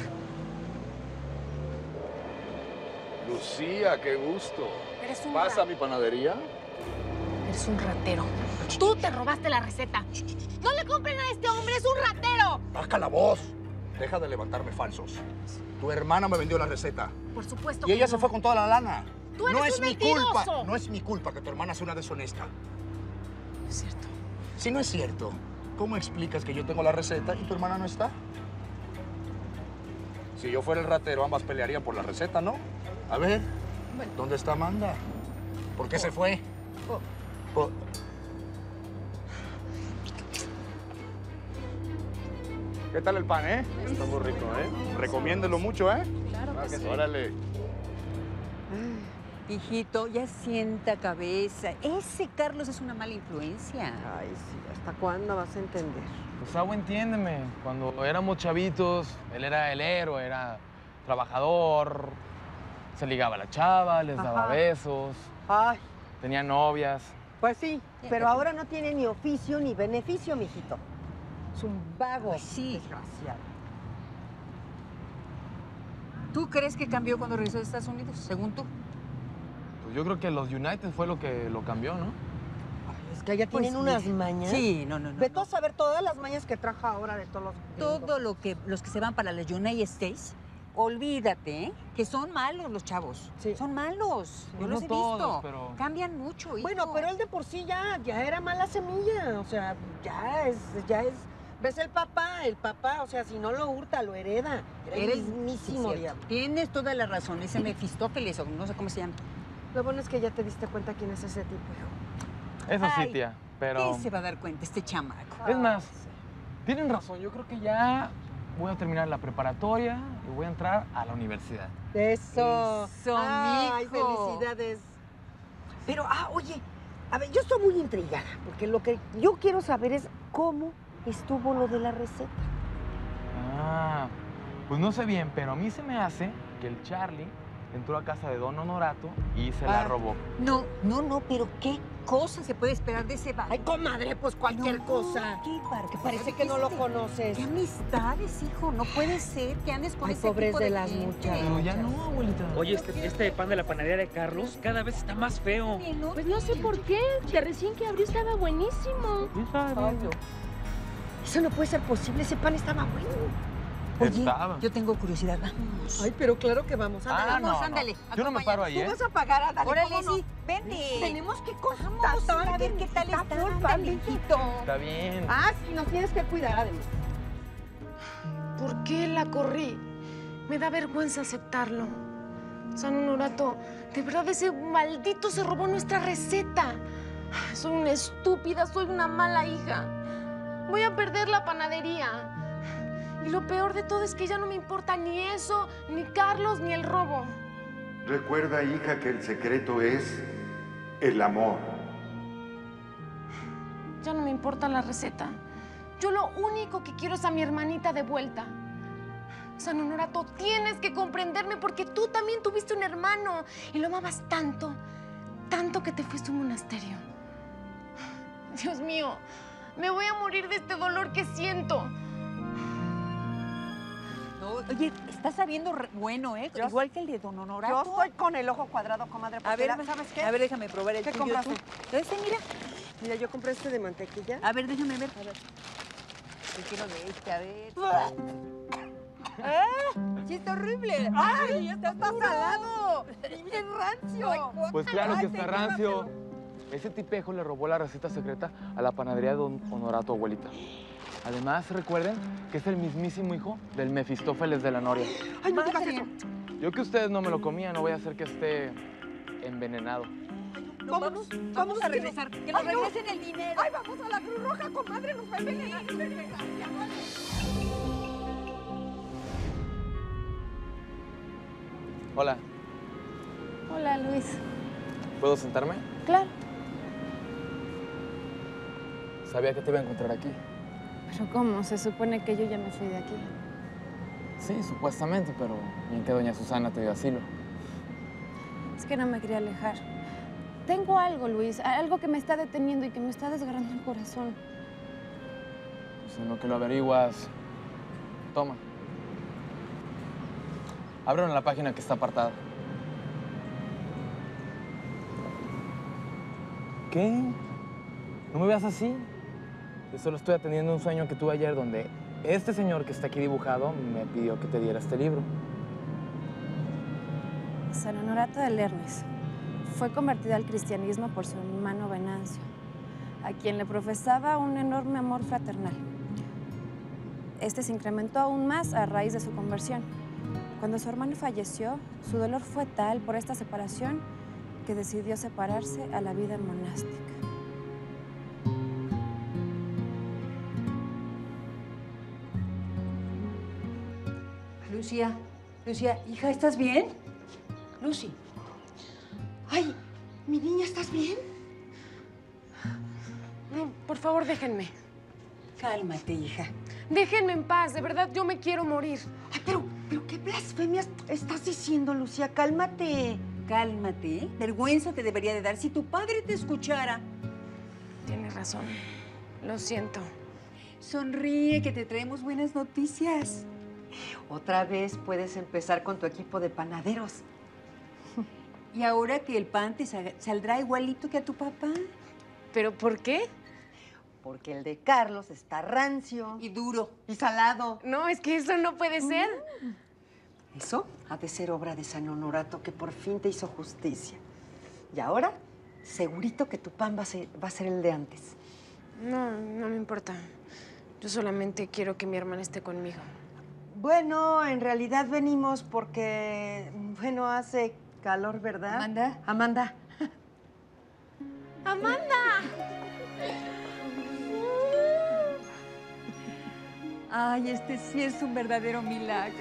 Lucía, qué gusto. Eres un ¿Vas a ra- mi panadería? Eres un ratero. Tú te robaste la receta. No le compren a este hombre, es un ratero. ¡Baja la voz! Deja de levantarme falsos. Tu hermana me vendió la receta. Por supuesto Y ella que se no. fue con toda la lana. Tú eres no es un mi mentiroso. culpa. No es mi culpa que tu hermana sea una deshonesta. Es cierto. Si no es cierto, ¿cómo explicas que yo tengo la receta y tu hermana no está? Si yo fuera el ratero, ambas pelearían por la receta, ¿no? A ver, ¿dónde está Amanda? ¿Por qué se fue? Por- ¿Qué tal el pan, eh? Está muy rico, ¿eh? Recomiéndelo mucho, ¿eh? Claro que sí. Órale. Hijito, ya sienta cabeza. Ese Carlos es una mala influencia. Ay, sí, ¿hasta cuándo vas a entender? Pues, Agua, entiéndeme. Cuando éramos chavitos, él era el héroe, era trabajador, se ligaba a la chava, les daba Ajá. besos, Ay, tenía novias. pues sí, pero ahora no tiene ni oficio ni beneficio, mijito. Es un vago. Ay, sí. Desgraciado. ¿Tú crees que cambió cuando regresó de Estados Unidos, según tú? Pues yo creo que los United fue lo que lo cambió, ¿no? Ay, es que allá Pues tienen unas mira. mañas. Sí, no, no, no. Ve tú no. a saber todas las mañas que trajo ahora de todos los gringos. Todo lo que los que se van para los United States, olvídate, ¿eh? Que son malos los chavos. Sí. Son malos. Yo Pues los no he todos, visto. pero- Cambian mucho, hijo. Bueno, pero él de por sí ya, ya era mala semilla. O sea, ya es, ya es. ¿Ves el papá? El papá, o sea, si no lo hurta, lo hereda. Era el Eres mismísimo sí, diablo. Tienes toda la razón. Ese Mefistófeles, o no sé cómo se llama. Lo bueno es que ya te diste cuenta quién es ese tipo, hijo. Eso sí, Ay, tía, pero... ¿Qué se va a dar cuenta este chamaco? Es más, tienen razón, yo creo que ya voy a terminar la preparatoria y voy a entrar a la universidad. Eso. Eso, Ay, mijo. felicidades. Pero, ah, oye, a ver, yo estoy muy intrigada, porque lo que yo quiero saber es cómo estuvo lo de la receta. Ah, pues no sé bien, pero a mí se me hace que el Charlie entró a casa de don Honorato y se la Ah. robó. No, no, no, pero ¿qué? cosa se puede esperar de ese bar? Ay, comadre, pues cualquier No, cosa. ¿Qué bar? Que parece que no lo este? conoces. ¿Qué amistades, hijo? No puede ser que andes con Ay, ese pobres tipo de de las gente. muchachas. Pero ya no, abuelita. Oye, este, este pan de la panadería de Carlos cada vez está más feo. Pues no sé por qué, que recién que abrió estaba buenísimo. Eso no puede ser posible, ese pan estaba bueno. Oye, Estaba. yo tengo curiosidad, vamos. Ay, pero claro que vamos. Ándale, Ah, no, vamos, no. ándale. Yo no me paro ahí, Tú ¿eh? vas a pagar, ándale. Órale, ¿cómo no? sí, vente. Tenemos que Vamos constatar a ver que qué tal está, full, ándale. hijito. Está bien. Ah, sí, nos tienes que cuidar, además. ¿Por qué la corrí? Me da vergüenza aceptarlo. San Honorato, de verdad ese maldito se robó nuestra receta. Soy una estúpida, soy una mala hija. Voy a perder la panadería. Y lo peor de todo es que ya no me importa ni eso, ni Carlos, ni el robo. Recuerda, hija, que el secreto es el amor. Ya no me importa la receta. Yo lo único que quiero es a mi hermanita de vuelta. San Honorato, tienes que comprenderme porque tú también tuviste un hermano y lo amabas tanto, tanto que te fuiste a un monasterio. Dios mío, me voy a morir de este dolor que siento. No, oye, está sabiendo re- bueno, ¿eh? Yo- Igual que el de Don Honorato. Yo estoy con el ojo cuadrado, comadre. A porque ver, la- ¿sabes qué? a ver, déjame probar el ¿Qué tuyo. compraste? tú. Este, mira. Mira, yo compré este de mantequilla. A ver, déjame ver. A ver. Yo quiero de este, a ver. ¡Eh! ¡Sí, está horrible! ¡Ay, está salado! ¡Y bien rancio! Pues claro Ay, que está déjamelo. rancio. Ese tipejo le robó la receta secreta a la panadería de Don Honorato, abuelita. Además, recuerden que es el mismísimo hijo del Mefistófeles de la Noria. Ay, no digas eso. Yo que ustedes no me lo comían, no voy a hacer que esté envenenado. No, vamos, vamos a regresar. Que nos Ay, no. regresen el dinero. Ay, vamos a la Cruz Roja, comadre, nos va a envenenar. Hola, Hola, Luis. ¿puedo sentarme? Claro. Sabía que te iba a encontrar aquí. Pero ¿cómo? Se supone que yo ya me fui de aquí. Sí, supuestamente, pero bien que doña Susana te dio asilo. Es que no me quería alejar. Tengo algo, Luis, algo que me está deteniendo y que me está desgarrando el corazón. Pues en lo que lo averiguas, toma. Ábrelo en la página que está apartada. ¿Qué? No me veas así. Yo solo estoy atendiendo un sueño que tuve ayer donde este señor que está aquí dibujado me pidió que te diera este libro. San Honorato de Lernes fue convertido al cristianismo por su hermano Venancio, a quien le profesaba un enorme amor fraternal. Este se incrementó aún más a raíz de su conversión. Cuando su hermano falleció, su dolor fue tal por esta separación que decidió separarse a la vida monástica. Lucía, Lucía, hija, ¿estás bien? Lucy. Ay, mi niña, ¿estás bien? No, por favor, déjenme. Cálmate, hija. Déjenme en paz, de verdad, yo me quiero morir. Ay, pero, pero qué blasfemias estás diciendo, Lucía, cálmate. Cálmate, ¿eh? Vergüenza te debería de dar si tu padre te escuchara. Tienes razón. Lo siento. Sonríe, que te traemos buenas noticias. Otra vez puedes empezar con tu equipo de panaderos. Y ahora que el pan te sa- saldrá igualito que a tu papá. ¿Pero por qué? Porque el de Carlos está rancio. Y duro. Y salado. No, es que eso no puede ser. Eso ha de ser obra de San Honorato, que por fin te hizo justicia. Y ahora, segurito que tu pan va a ser, va a ser el de antes. No, no me importa. Yo solamente quiero que mi hermana esté conmigo. Bueno, en realidad venimos porque, bueno, hace calor, ¿verdad? Amanda. Amanda. ¡Amanda! Ay, este sí es un verdadero milagro.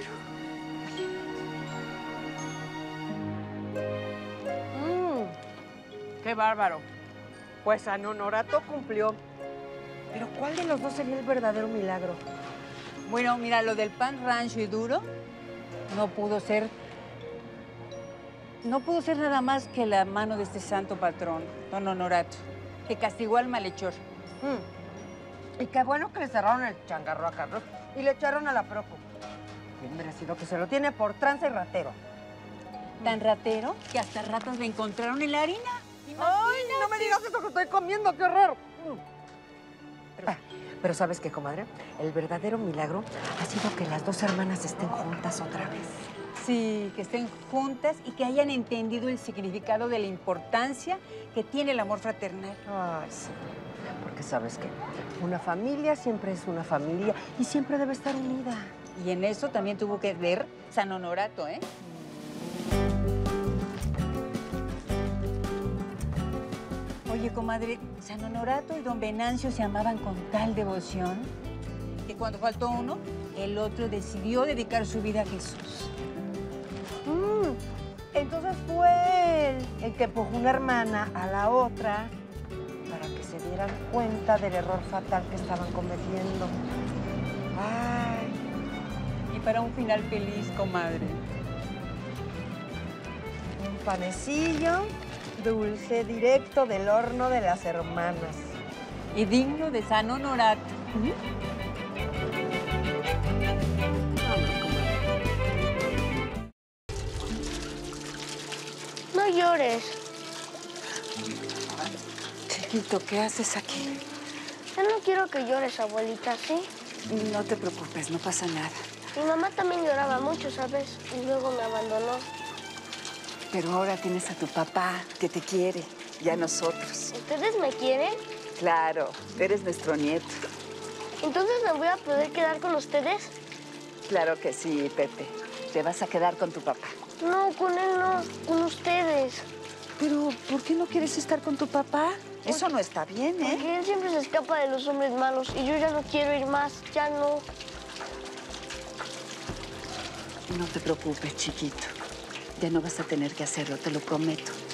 Mm, ¡Qué bárbaro! Pues San Honorato cumplió. Pero ¿cuál de los dos sería el verdadero milagro? Bueno, mira, lo del pan rancho y duro no pudo ser... No pudo ser nada más que la mano de este santo patrón, Don Honorato. que castigó al malhechor. Mm. Y qué bueno que le cerraron el changarro a Carlos y le echaron a la Proco. Bien merecido que se lo tiene por tranza y ratero. Tan ratero que hasta ratas le encontraron en la harina. ¡Ay, no me digas eso que estoy comiendo! ¡Qué horror! Pero, ah, pero ¿sabes qué, comadre? El verdadero milagro ha sido que las dos hermanas estén juntas otra vez. Sí, que estén juntas y que hayan entendido el significado de la importancia que tiene el amor fraternal. Ay, sí. Porque ¿sabes qué? Una familia siempre es una familia y siempre debe estar unida. Y en eso también tuvo que ver San Honorato, ¿eh? Oye, comadre, San Honorato y don Venancio se amaban con tal devoción que cuando faltó uno, el otro decidió dedicar su vida a Jesús. Mm, entonces fue él el que empujó una hermana a la otra para que se dieran cuenta del error fatal que estaban cometiendo. Ay. Y para un final feliz, comadre. Un panecillo dulce directo del horno de las hermanas. Y digno de San Honorato. ¿Mm? No llores. Chiquito, ¿qué haces aquí? Yo no quiero que llores, abuelita, ¿sí? No te preocupes, no pasa nada. Mi mamá también lloraba mucho, ¿sabes? Y luego me abandonó. Pero ahora tienes a tu papá, que te quiere, y a nosotros. ¿Ustedes me quieren? Claro, eres nuestro nieto. ¿Entonces me voy a poder quedar con ustedes? Claro que sí, Pepe. Te vas a quedar con tu papá. No, con él no, con ustedes. Pero, ¿por qué no quieres estar con tu papá? Eso no está bien, ¿eh? Porque él siempre se escapa de los hombres malos y yo ya no quiero ir más, ya no. No te preocupes, chiquito. Ya no vas a tener que hacerlo, te lo prometo.